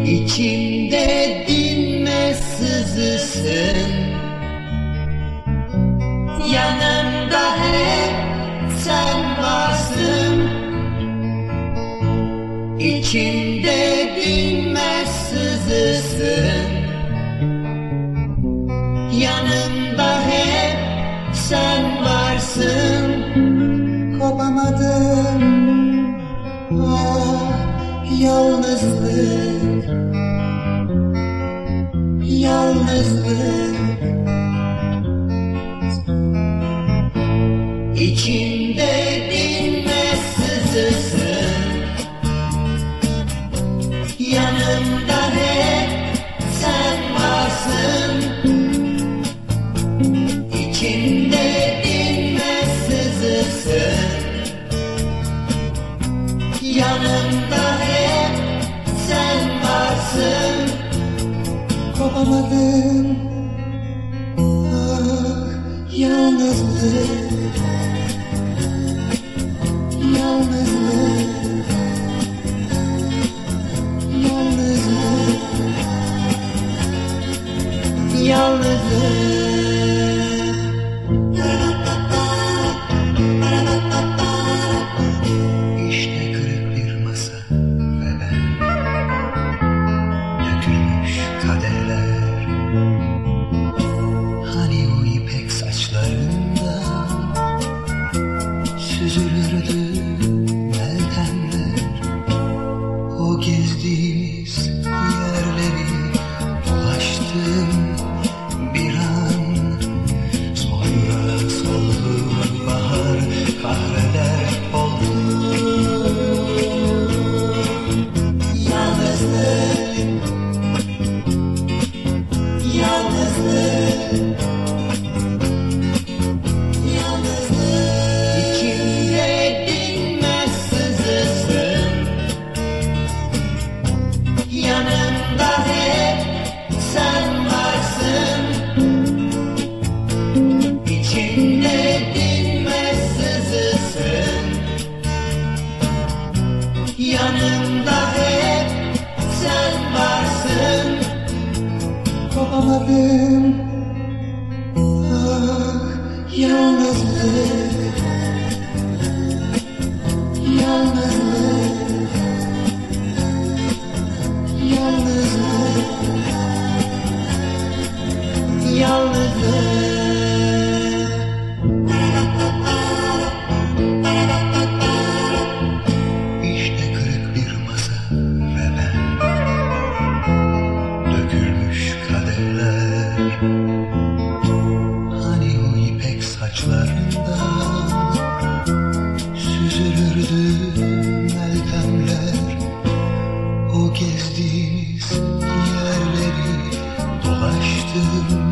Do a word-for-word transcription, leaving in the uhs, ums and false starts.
İçimde dinmez sızısın, yanımda hep sen varsın. İçimde dinmez sızısın, yanımda hep sen varsın. Kopamadım, ah yalnızlık, yalnızlık. İçimde dinmez sızısın, yanımda hep sen varsın. İçimde dinmez sızısın, yanımda hep sen varsın. Kopamadım, ah yalnızlık, yalnızlık, yalnızlık, yalnızlık. İşte kırık bir masa ve ben, dökülmüş kaderler. Hani o ipek saçlarında süzülürdü meltemler. O gezdiğimiz yerleri dolaştım bir an. Sonra soldu bahar, kahreder oldu. Yalnızlık, yalnızlık, yalnızlık. İçimde dinmez sızısın, yanımda hep sen varsın. İçimde dinmez sızısın, yanımda hep sen varsın. Kopamadım, ah yalnızlık, yalnızlık, yalnızlık, yalnızlık. İşte kırık bir masa ve ben, dökülmüş kaderler. Hani o ipek saçlarında süzülürdü meltemler. O gezdiğimiz yerleri dolaştım